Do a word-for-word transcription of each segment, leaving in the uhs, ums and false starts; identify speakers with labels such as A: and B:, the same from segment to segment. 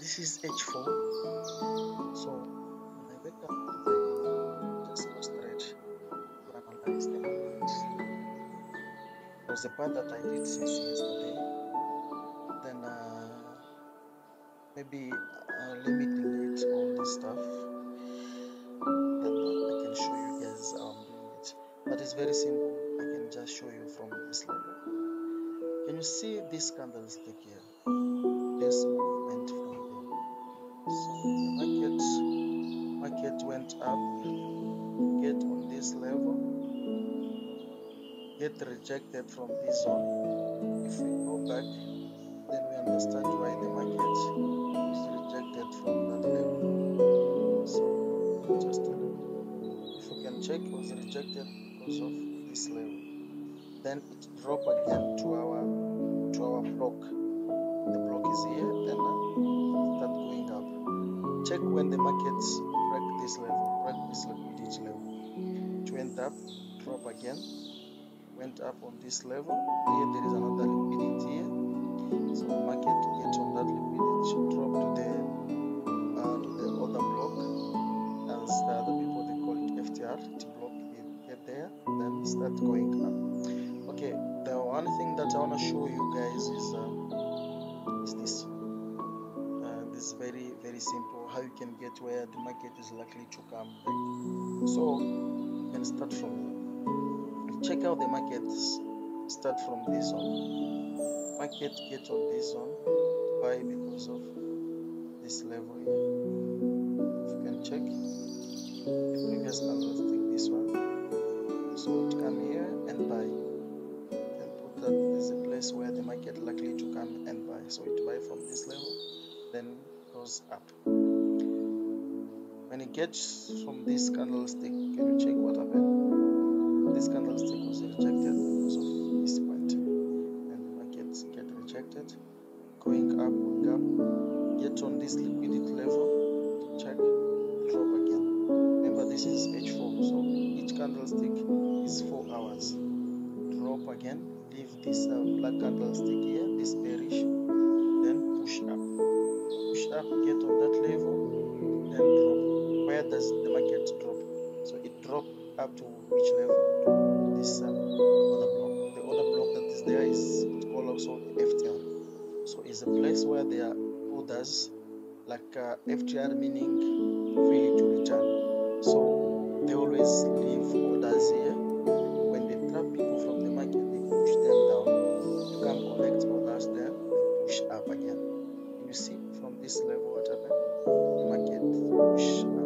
A: this is H four. So when I wake up today, just go straight to analyze the market. There was a part that I did since yesterday. Then uh, maybe uh, let me delete all this stuff. Then uh, I can show you guys how I'm doing it. But it's very simple. I can just show you from this level. Can you see this candlestick here? This movement from there. So the market market went up, get on this level, get rejected from this zone. If we go back, then we understand why the market is rejected from that level. So just a little. If you can check, it was rejected because of this level. Then it dropped again to our to our block. The block is here, then uh, start going up. Check when the markets break this level, break this liquidity level. It went up, drop again, went up on this level. Here there is another liquidity here. So market get on that liquidity, drop to the uh, to the other block, as the other people they call it F T R. It block, it get there, then start going up. Okay, the one thing that I want to show you guys is uh, is this. Uh, this is very very simple. How you can get where the market is likely to come back. So you can start from here. Check out the markets. Start from this zone. Market get on this zone. Buy because of this level here. If you can check the previous candlestick, this one. So it come here and buy. That is a place where the market likely to come and buy. So it buy from this level, then goes up. When it gets from this candlestick, can you check what happened? This candlestick was rejected because of this point, and the markets get rejected, going up, going up, get on this liquidity level, check, drop again. Remember this is H four, so each candlestick is four hours. Drop again. Leave this uh, black candlestick here, this bearish, then push up, push up, get on that level, then drop. Where does the market drop? So it dropped up to which level? To this uh, other block. The other block that is there is called also F T R. So it's a place where there are orders, like uh, F T R meaning free to return. So they always leave orders here. When they trap people from the market, they push them down. You can collect orders there, they push up again. You see from this level what happened? The market push up.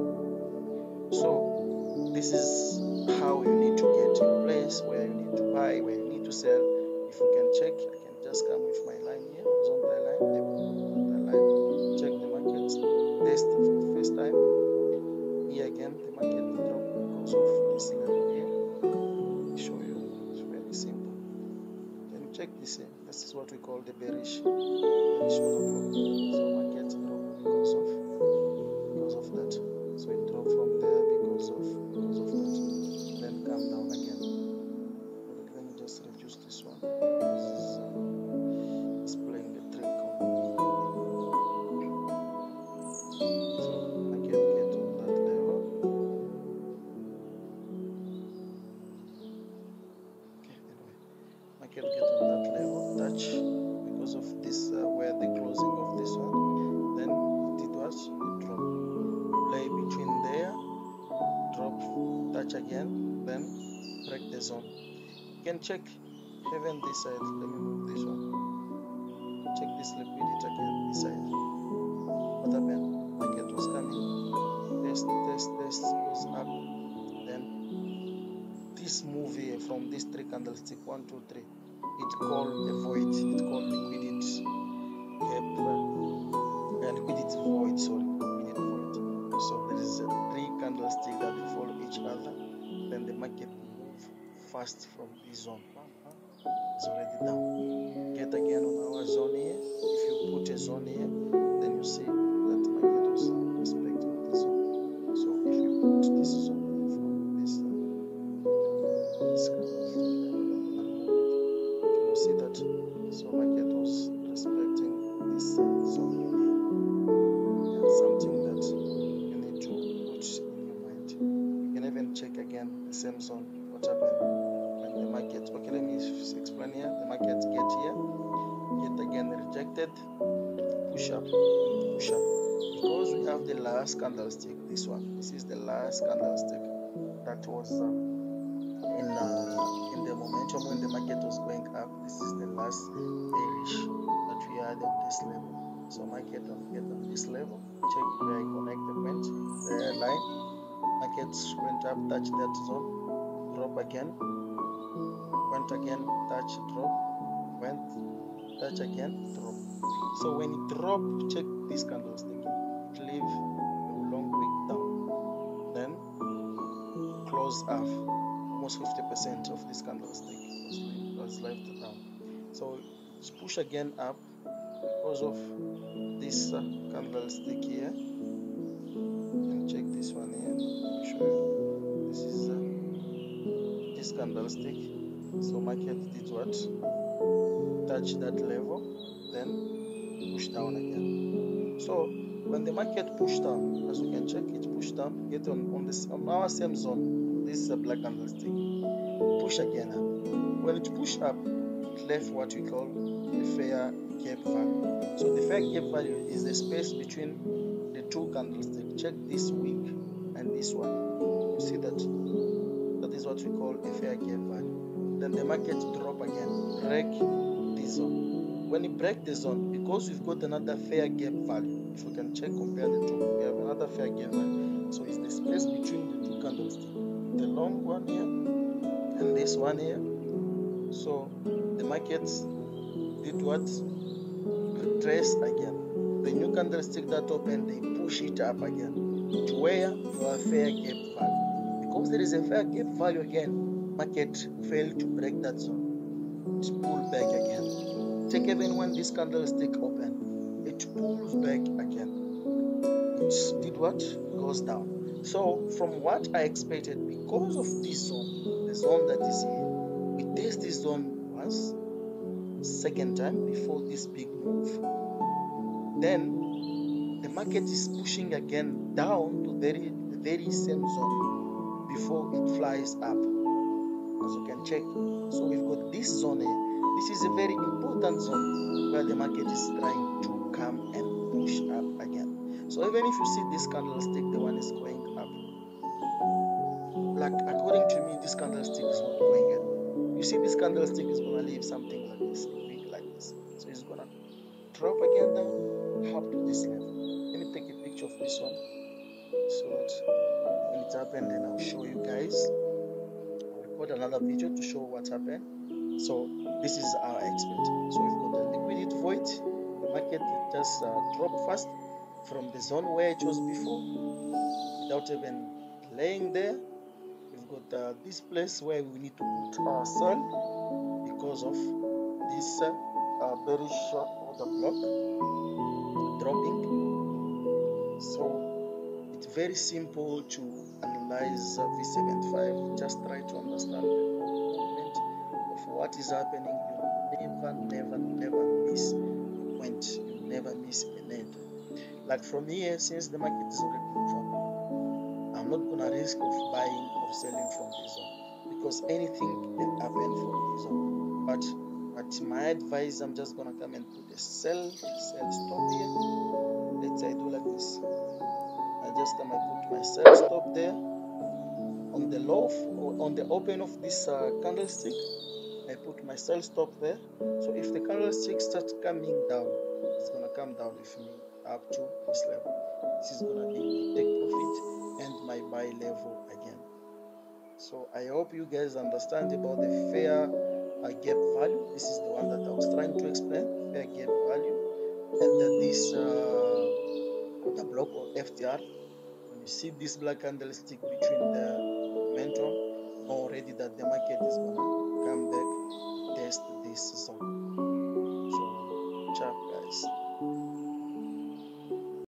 A: So this is how you need to get to a place where you need to buy, where you need to sell. If you can check, I can just come with my line here, horizontal line, the line, check the market, test for the first time. Here again, the market drop because of this level here. Show you, it's very simple. Can you check this here? This is what we call the bearish bearish order block. So market drop because of because of that. So it dropped from there because of because of that. Then come down again. But let me just reduce this one. This is uh, it's playing the trick on me. So market get on that level. Okay, anyway. Market get on that level, touch because of this uh, where the closing of this one, then it did what? It drop, play between there, drop, touch again, then break the zone. You can check even this side. Let me move this one. Check this liquidity again, this side. What happened? Market was coming, test, test, test, goes up, then this move here from this three candlestick, one, two, three, it called a void, it called liquidity gap, uh, liquidity void, sorry, liquidity void. So there is a three candlesticks that they follow each other, then the market move fast from this zone. It's already down. Get again on our zone here. If you put a zone here, then you see that market was respecting this zone. So if you put this zone from this uh, this candlestick level and move it, can you see that? So market was respecting this uh, zone here. explain here. The market get here, get again rejected, push up, push up. Because we have the last candlestick, this one. This is the last candlestick that was uh, in uh, in the momentum when the market was going up. This is the last bearish that we had on this level. So market on get on this level. Check where I connect the point, the line. Market went up, touch that zone, drop again, went again, touch, drop, went, touch again, drop. So when it drop, check this candlestick. It leave a long wick down, then close off. Almost fifty percent of this candlestick was left down. So let's push again up because of this uh, candlestick here. And check this one here. Let me show you. This is uh, this candlestick. So market did what? Touch that level, then push down again. So when the market pushed down, as you can check, it pushed down, get on on this on our same zone. This is a black candlestick. Push again up. When it pushed up, it left what we call the fair gap value. So the fair gap value is the space between the two candlesticks. Check this wick and this one. You see that? That is what we call a fair gap value. Then the market drop again, break this zone. When it break the zone, because we've got another fair gap value, if we can check, compare the two, we have another fair gap value. So it's the space between the two candlesticks. The long one here and this one here. So the market did what? Retrace again. The new candlestick that opened, they push it up again to where? To a fair gap value. Because there is a fair gap value again, market failed to break that zone. It pulled back again. Check even when this candlestick opened, it pulls back again. It did what? Goes down. So from what I expected, because of this zone, the zone that is here, we test this zone once, second time before this big move. Then the market is pushing again down to very, the very same zone before it flies up. As you can check. So we've got this zone here. This is a very important zone where the market is trying to come and push up again. So even if you see this candlestick, the one is going up. Like according to me, this candlestick is not going up. You see this candlestick is gonna leave something like this, big like this. So it's gonna drop again down up to this level. Let me take a picture of this one so that when it happened, then I'll show you guys. I'll record another video to show what happened. So this is our expert. So we've got the liquidity void. The market just uh, dropped fast from the zone where it was before without even laying there. We've got uh, this place where we need to put our sell because of this uh, uh, bearish order block dropping. So it's very simple to analyze uh, V seventy-five. Just try to understand the movement of what is happening. You never, never, never miss a point. You never miss an end. Like from here, since the market is already confirmed, I'm not gonna risk of buying or selling from this zone because anything can happen from this zone. But but my advice, I'm just gonna come and put a sell, sell stop here. Let's say I do like this. I just come and put my sell stop there on the low or on the open of this uh, candlestick. I put my sell stop there. So if the candlestick starts coming down, it's gonna come down with me up to this level. This is gonna be my take profit and my buy level again. So I hope you guys understand about the fair uh, gap value. This is the one that I was trying to explain, fair gap value, and that this uh, the block or F T R. When you see this black candlestick between the momentum, know already that the market is gonna come back, test this zone. So, ciao guys.